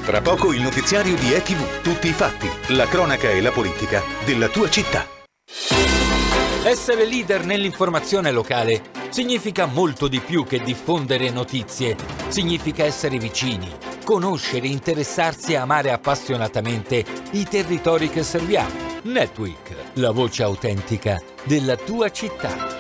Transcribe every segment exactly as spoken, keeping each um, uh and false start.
Tra poco il notiziario di E T V. Tutti i fatti, la cronaca e la politica della tua città. Essere leader nell'informazione locale significa molto di più che diffondere notizie. Significa essere vicini, conoscere, interessarsi e amare appassionatamente i territori che serviamo. Netweek, la voce autentica della tua città.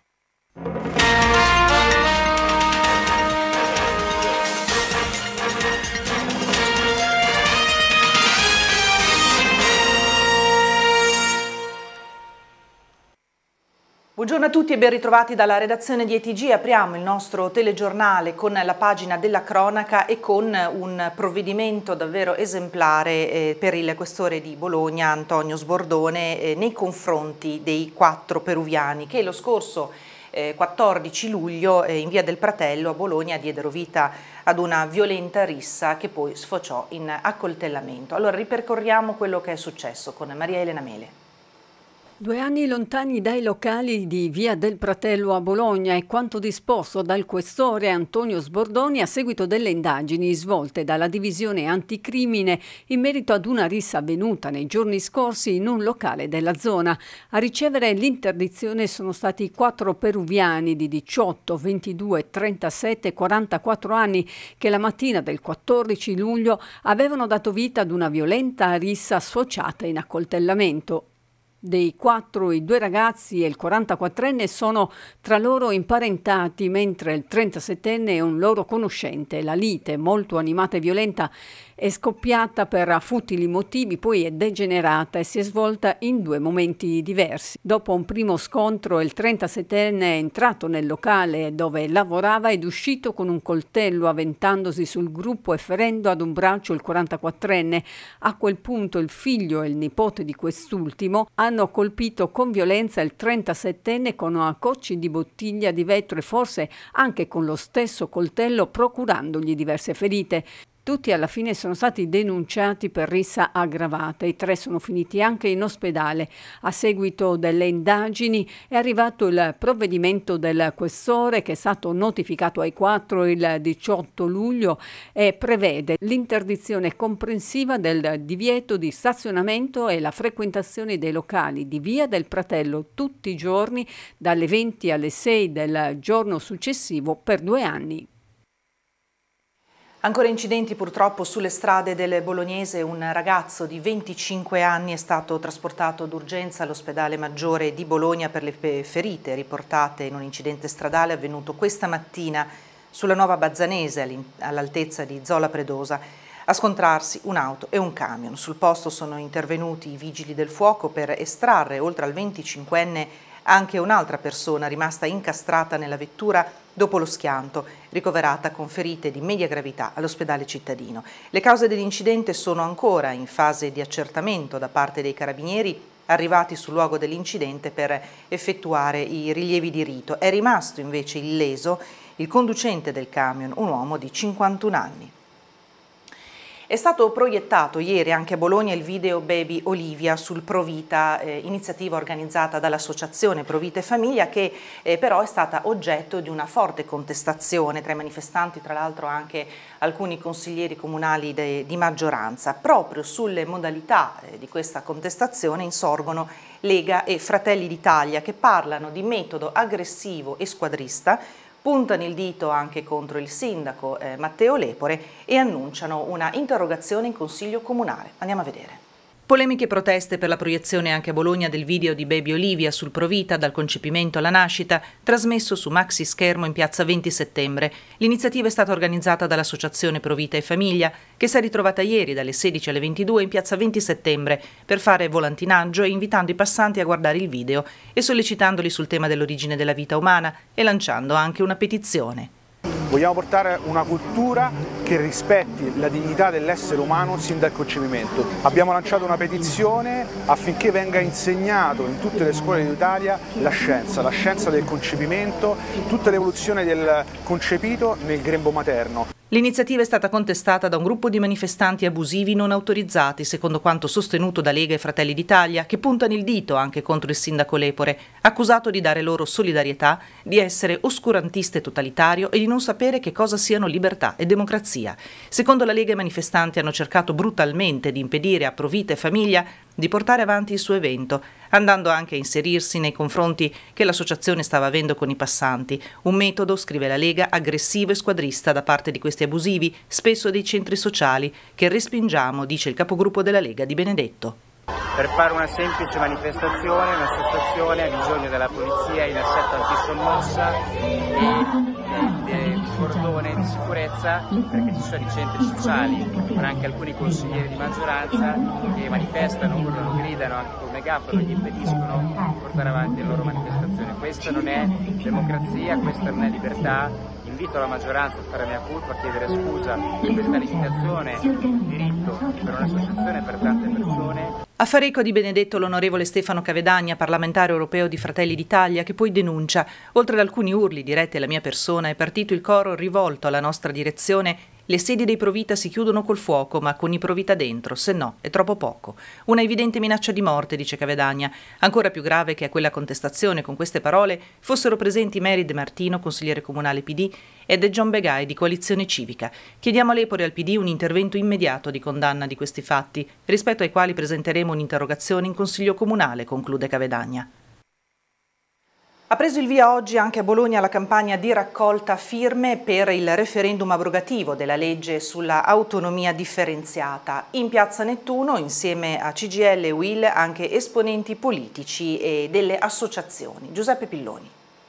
Buongiorno a tutti e ben ritrovati dalla redazione di E T G. Apriamo il nostro telegiornale con la pagina della cronaca e con un provvedimento davvero esemplare eh, per il questore di Bologna Antonio Sbordone eh, nei confronti dei quattro peruviani che lo scorso eh, quattordici luglio eh, in via del Pratello a Bologna diedero vita ad una violenta rissa che poi sfociò in accoltellamento. Allora ripercorriamo quello che è successo con Maria Elena Mele. Due anni lontani dai locali di via del Pratello a Bologna è quanto disposto dal questore Antonio Sbordoni a seguito delle indagini svolte dalla divisione anticrimine in merito ad una rissa avvenuta nei giorni scorsi in un locale della zona. A ricevere l'interdizione sono stati quattro peruviani di diciotto, ventidue, trentasette e quarantaquattro anni che la mattina del quattordici luglio avevano dato vita ad una violenta rissa sfociata in accoltellamento. Dei quattro, i due ragazzi e il quarantaquattrenne sono tra loro imparentati, mentre il trentasettenne è un loro conoscente. La lite, molto animata e violenta, è scoppiata per futili motivi, poi è degenerata e si è svolta in due momenti diversi. Dopo un primo scontro, il trentasettenne è entrato nel locale dove lavorava ed uscito con un coltello avventandosi sul gruppo e ferendo ad un braccio il quarantaquattrenne. A quel punto il figlio e il nipote di quest'ultimo hanno colpito con violenza il trentasettenne con cocci di bottiglia di vetro e forse anche con lo stesso coltello, procurandogli diverse ferite. Tutti alla fine sono stati denunciati per rissa aggravata. I tre sono finiti anche in ospedale. A seguito delle indagini è arrivato il provvedimento del questore che è stato notificato ai quattro il diciotto luglio e prevede l'interdizione comprensiva del divieto di stazionamento e la frequentazione dei locali di via del Pratello tutti i giorni dalle venti alle sei del giorno successivo per due anni. Ancora incidenti purtroppo sulle strade del Bolognese. Un ragazzo di venticinque anni è stato trasportato d'urgenza all'ospedale maggiore di Bologna per le ferite riportate in un incidente stradale avvenuto questa mattina sulla Nuova Bazzanese all'altezza di Zola Predosa. A scontrarsi un'auto e un camion. Sul posto sono intervenuti i vigili del fuoco per estrarre, oltre al venticinquenne, anche un'altra persona rimasta incastrata nella vettura dopo lo schianto, ricoverata con ferite di media gravità all'ospedale cittadino. Le cause dell'incidente sono ancora in fase di accertamento da parte dei carabinieri arrivati sul luogo dell'incidente per effettuare i rilievi di rito. È rimasto invece illeso il conducente del camion, un uomo di cinquantuno anni. È stato proiettato ieri anche a Bologna il video Baby Olivia sul Provita, eh, iniziativa organizzata dall'associazione Provita e Famiglia che eh, però è stata oggetto di una forte contestazione tra i manifestanti, tra l'altro anche alcuni consiglieri comunali de, di maggioranza. Proprio sulle modalità eh, di questa contestazione insorgono Lega e Fratelli d'Italia che parlano di metodo aggressivo e squadrista, puntano il dito anche contro il sindaco eh, Matteo Lepore e annunciano una interrogazione in Consiglio Comunale. Andiamo a vedere. Polemiche e proteste per la proiezione anche a Bologna del video di Baby Olivia sul Provita dal concepimento alla nascita, trasmesso su maxi schermo in piazza venti settembre. L'iniziativa è stata organizzata dall'associazione Provita e Famiglia, che si è ritrovata ieri dalle sedici alle ventidue in piazza venti settembre per fare volantinaggio, invitando i passanti a guardare il video e sollecitandoli sul tema dell'origine della vita umana e lanciando anche una petizione. Vogliamo portare una cultura che rispetti la dignità dell'essere umano sin dal concepimento. Abbiamo lanciato una petizione affinché venga insegnato in tutte le scuole d'Italia la scienza, la scienza del concepimento, tutta l'evoluzione del concepito nel grembo materno. L'iniziativa è stata contestata da un gruppo di manifestanti abusivi non autorizzati, secondo quanto sostenuto da Lega e Fratelli d'Italia, che puntano il dito anche contro il sindaco Lepore, accusato di dare loro solidarietà, di essere oscurantista e totalitario e di non sapere che cosa siano libertà e democrazia. Secondo la Lega, i manifestanti hanno cercato brutalmente di impedire a Provita e Famiglia di portare avanti il suo evento, andando anche a inserirsi nei confronti che l'associazione stava avendo con i passanti. Un metodo, scrive la Lega, aggressivo e squadrista da parte di questi abusivi, spesso dei centri sociali, che respingiamo, dice il capogruppo della Lega Di Benedetto. Per fare una semplice manifestazione un'associazione ha bisogno della polizia in assetto antisommossa e di cordone di sicurezza, perché ci sono i centri sociali, ma anche alcuni consiglieri di maggioranza che manifestano, urlano, gridano anche col megafono, gli impediscono di portare avanti la loro manifestazione. Questa non è democrazia, questa non è libertà. Invito la maggioranza a fare mea culpa, a chiedere scusa per questa limitazione di diritto per un'associazione per tante persone. A fare eco Di Benedetto l'onorevole Stefano Cavedagna, parlamentare europeo di Fratelli d'Italia, che poi denuncia: oltre ad alcuni urli diretti alla mia persona, è partito il coro rivolto alla nostra direzione: le sedi dei Provita si chiudono col fuoco, ma con i Provita dentro, se no è troppo poco. Una evidente minaccia di morte, dice Cavedagna. Ancora più grave che a quella contestazione con queste parole fossero presenti Mary De Martino, consigliere comunale P D, e De John Begai di Coalizione Civica. Chiediamo a Lepore e al P D un intervento immediato di condanna di questi fatti, rispetto ai quali presenteremo un'interrogazione in Consiglio Comunale, conclude Cavedagna. Ha preso il via oggi anche a Bologna la campagna di raccolta firme per il referendum abrogativo della legge sulla autonomia differenziata. In Piazza Nettuno, insieme a C G I L e U I L, anche esponenti politici e delle associazioni. Giuseppe Pilloni.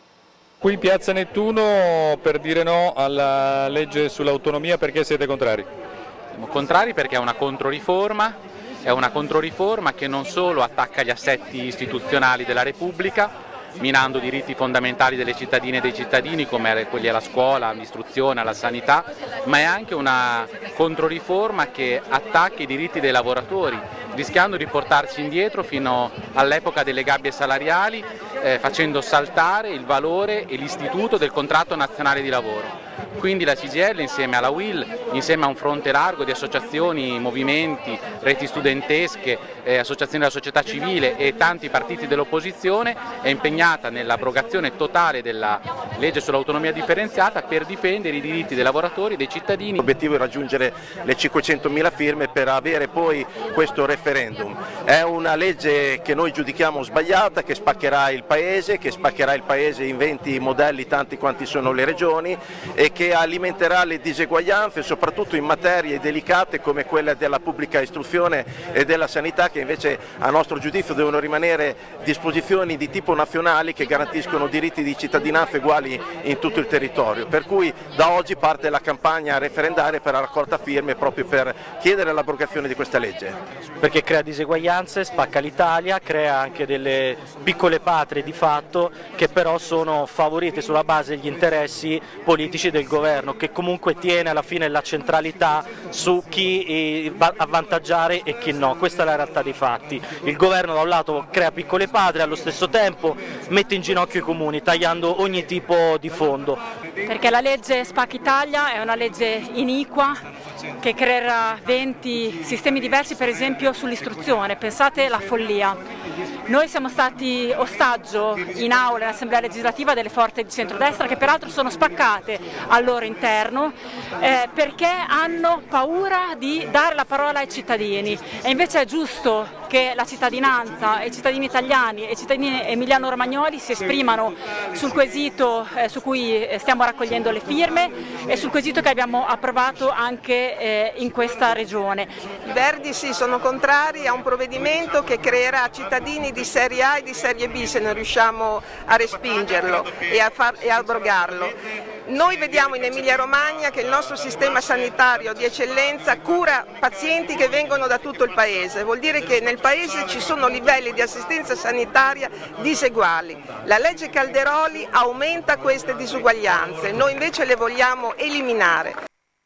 Qui in Piazza Nettuno per dire no alla legge sull'autonomia. Perché siete contrari? Siamo contrari perché è una controriforma, è una controriforma che non solo attacca gli assetti istituzionali della Repubblica, minando diritti fondamentali delle cittadine e dei cittadini come quelli alla scuola, all'istruzione, alla sanità, ma è anche una controriforma che attacca i diritti dei lavoratori, rischiando di portarci indietro fino all'epoca delle gabbie salariali, eh, facendo saltare il valore e l'istituto del contratto nazionale di lavoro. Quindi la C G I L insieme alla U I L, insieme a un fronte largo di associazioni, movimenti, reti studentesche, eh, associazioni della società civile e tanti partiti dell'opposizione è impegnata nell'abrogazione totale della legge sull'autonomia differenziata per difendere i diritti dei lavoratori e dei cittadini. L'obiettivo è raggiungere le cinquecentomila firme per avere poi questo referendum. È una legge che noi giudichiamo sbagliata, che spaccherà il Paese, che spaccherà il Paese in venti modelli tanti quanti sono le regioni e che alimenterà le diseguaglianze soprattutto in materie delicate come quelle della pubblica istruzione e della sanità, che invece a nostro giudizio devono rimanere disposizioni di tipo nazionali che garantiscono diritti di cittadinanza uguali in tutto il territorio. Per cui da oggi parte la campagna referendaria per la raccolta firme proprio per chiedere l'abrogazione di questa legge. Perché crea diseguaglianze, spacca l'Italia, crea anche delle piccole patrie di fatto che però sono favorite sulla base degli interessi politici del governo, che comunque tiene alla fine la centralità su chi va a avvantaggiare e chi no. Questa è la realtà dei fatti. Il governo da un lato crea piccole patrie, allo stesso tempo mette in ginocchio i comuni tagliando ogni tipo di fondo. Perché la legge Spacca Italia è una legge iniqua che creerà venti sistemi diversi, per esempio sull'istruzione. Pensate alla follia. Noi siamo stati ostaggio in aula in Assemblea legislativa delle forze di centrodestra che peraltro sono spaccate al loro interno eh, perché hanno paura di dare la parola ai cittadini, e invece è giusto che la cittadinanza e i cittadini italiani e i cittadini emiliano-romagnoli si esprimano sul quesito eh, su cui stiamo raccogliendo le firme e sul quesito che abbiamo approvato anche eh, in questa regione. I Verdi sì, sono contrari a un provvedimento che creerà cittadini di serie A e di serie B se non riusciamo a respingerlo e a, far, e a abrogarlo. Noi vediamo in Emilia Romagna che il nostro sistema sanitario di eccellenza cura pazienti che vengono da tutto il paese, vuol dire che nel paese ci sono livelli di assistenza sanitaria diseguali. La legge Calderoli aumenta queste disuguaglianze, noi invece le vogliamo eliminare.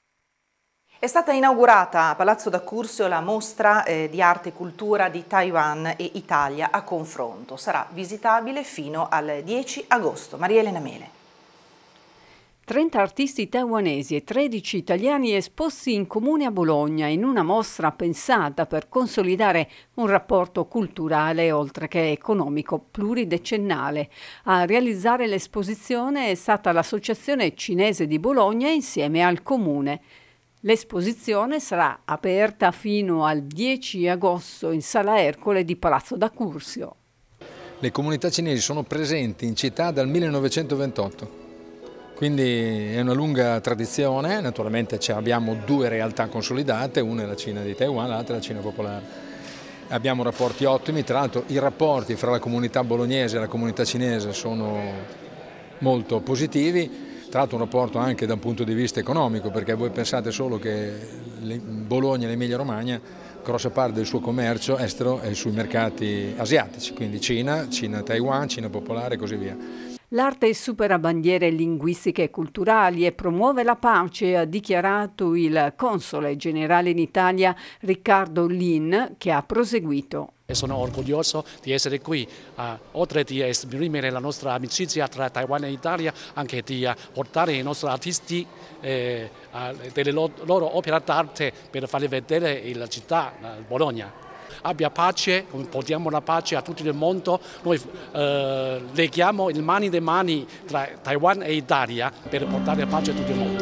È stata inaugurata a Palazzo d'Accursio la mostra eh, di arte e cultura di Taiwan e Italia a confronto. Sarà visitabile fino al dieci agosto. Maria Elena Mele. trenta artisti taiwanesi e tredici italiani esposti in comune a Bologna in una mostra pensata per consolidare un rapporto culturale oltre che economico pluridecennale. A realizzare l'esposizione è stata l'Associazione Cinese di Bologna insieme al Comune. L'esposizione sarà aperta fino al dieci agosto in Sala Ercole di Palazzo da Curzio. Le comunità cinesi sono presenti in città dal millenovecentoventotto. Quindi è una lunga tradizione, naturalmente abbiamo due realtà consolidate, una è la Cina di Taiwan, l'altra è la Cina popolare. Abbiamo rapporti ottimi, tra l'altro i rapporti fra la comunità bolognese e la comunità cinese sono molto positivi, tra l'altro un rapporto anche da un punto di vista economico, perché voi pensate solo che Bologna e l'Emilia Romagna, grossa parte del suo commercio estero è sui mercati asiatici, quindi Cina, Cina Taiwan, Cina popolare e così via. L'arte supera bandiere linguistiche e culturali e promuove la pace, ha dichiarato il console generale in Italia Riccardo Lin, che ha proseguito. Sono orgoglioso di essere qui, uh, oltre di esprimere la nostra amicizia tra Taiwan e Italia, anche di uh, portare i nostri artisti eh, uh, delle lo loro opere d'arte per farle vedere la città, uh, Bologna. Abbia pace, portiamo la pace a tutto il mondo, noi eh, leghiamo le mani e le mani tra Taiwan e Italia per portare pace a tutto il mondo.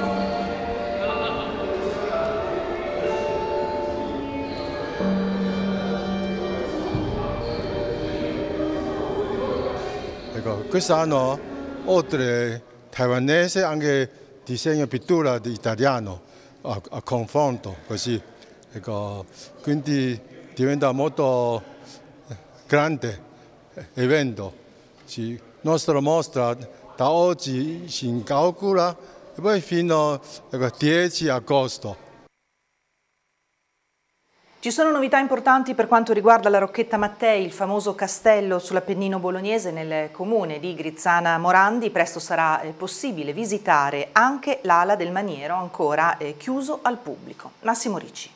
Ecco, quest'anno oltre taiwanese anche disegno pittura di italiano a, a confronto, così. Ecco, quindi diventa molto grande evento. La nostra mostra da oggi si inaugura e poi fino al dieci agosto. Ci sono novità importanti per quanto riguarda la Rocchetta Mattei, il famoso castello sull'Appennino bolognese nel comune di Grizzana Morandi. Presto sarà eh, possibile visitare anche l'ala del maniero, ancora eh, chiuso al pubblico. Massimo Ricci.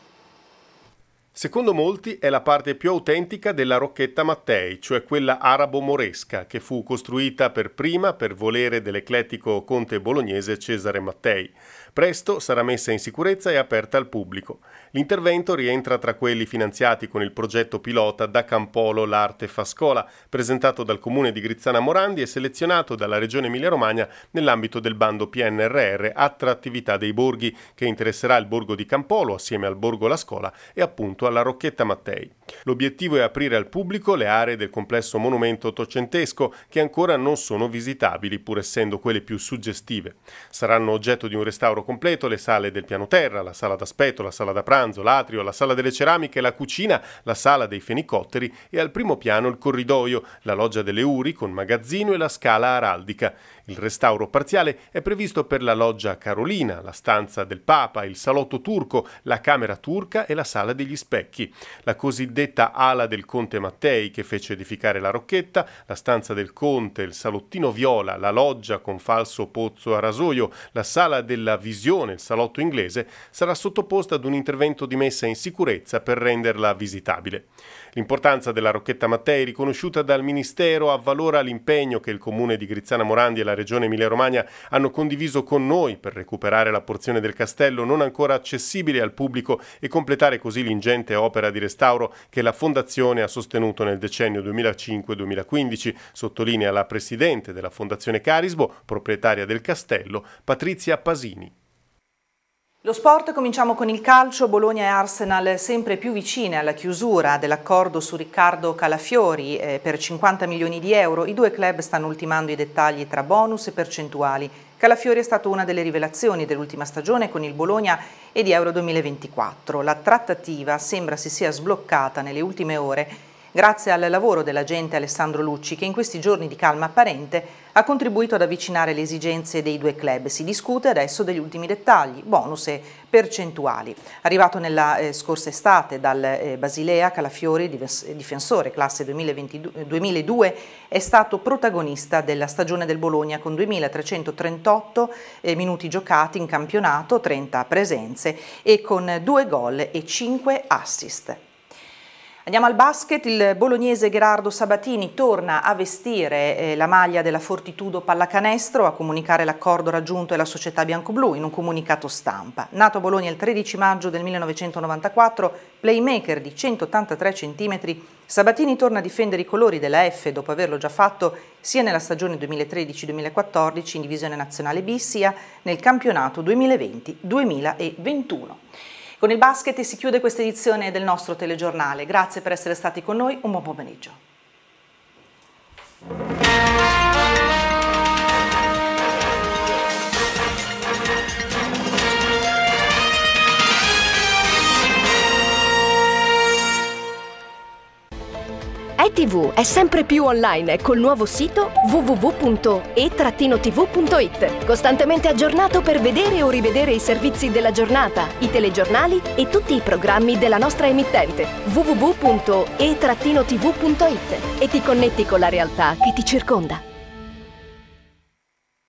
Secondo molti è la parte più autentica della Rocchetta Mattei, cioè quella arabo-moresca, che fu costruita per prima per volere dell'eclettico conte bolognese Cesare Mattei. Presto sarà messa in sicurezza e aperta al pubblico. L'intervento rientra tra quelli finanziati con il progetto pilota Da Campolo l'Arte fa scola, presentato dal comune di Grizzana Morandi e selezionato dalla regione Emilia-Romagna nell'ambito del bando P N R R Attrattività dei borghi, che interesserà il borgo di Campolo assieme al borgo La Scola e appunto alla Rocchetta Mattei. L'obiettivo è aprire al pubblico le aree del complesso monumento ottocentesco che ancora non sono visitabili, pur essendo quelle più suggestive. Saranno oggetto di un restauro completo le sale del piano terra, la sala d'aspetto, la sala da pranzo, l'atrio, la sala delle ceramiche, la cucina, la sala dei fenicotteri e al primo piano il corridoio, la loggia delle Uri con magazzino e la scala araldica. Il restauro parziale è previsto per la loggia Carolina, la stanza del Papa, il salotto turco, la camera turca e la sala degli specchi. La cosiddetta ala del conte Mattei, che fece edificare la Rocchetta, la stanza del conte, il salottino viola, la loggia con falso pozzo a rasoio, la sala della visione, il salotto inglese, sarà sottoposta ad un intervento di messa in sicurezza per renderla visitabile. L'importanza della Rocchetta Mattei, riconosciuta dal Ministero, avvalora l'impegno che il comune di Grizzana Morandi e la regione Emilia-Romagna hanno condiviso con noi per recuperare la porzione del castello non ancora accessibile al pubblico e completare così l'ingente opera di restauro che la Fondazione ha sostenuto nel decennio duemilacinque duemilaquindici, sottolinea la presidente della Fondazione Carisbo, proprietaria del castello, Patrizia Pasini. Lo sport, cominciamo con il calcio. Bologna e Arsenal sempre più vicine alla chiusura dell'accordo su Riccardo Calafiori eh, per cinquanta milioni di euro. I due club stanno ultimando i dettagli tra bonus e percentuali. Calafiori è stato una delle rivelazioni dell'ultima stagione con il Bologna e di Euro duemilaventiquattro. La trattativa sembra si sia sbloccata nelle ultime ore grazie al lavoro dell'agente Alessandro Lucci, che in questi giorni di calma apparente ha contribuito ad avvicinare le esigenze dei due club. Si discute adesso degli ultimi dettagli, bonus e percentuali. Arrivato nella eh, scorsa estate dal eh, Basilea, Calafiori, difensore classe duemiladue, è stato protagonista della stagione del Bologna con duemilatrecentotrentotto eh, minuti giocati in campionato, trenta presenze e con due gol e cinque assist. Andiamo al basket, il bolognese Gherardo Sabatini torna a vestire eh, la maglia della Fortitudo Pallacanestro, a comunicare l'accordo raggiunto è la società biancoblù in un comunicato stampa. Nato a Bologna il tredici maggio del millenovecentonovantaquattro, playmaker di centottantatré centimetri, Sabatini torna a difendere i colori della F dopo averlo già fatto sia nella stagione duemilatredici duemilaquattordici in divisione nazionale B sia nel campionato duemilaventi duemilaventuno. Con il basket si chiude questa edizione del nostro telegiornale. Grazie per essere stati con noi, un buon pomeriggio. E T V è sempre più online col nuovo sito w w w punto e t v punto i t, costantemente aggiornato per vedere o rivedere i servizi della giornata, i telegiornali e tutti i programmi della nostra emittente w w w punto e t v punto i t e ti connetti con la realtà che ti circonda.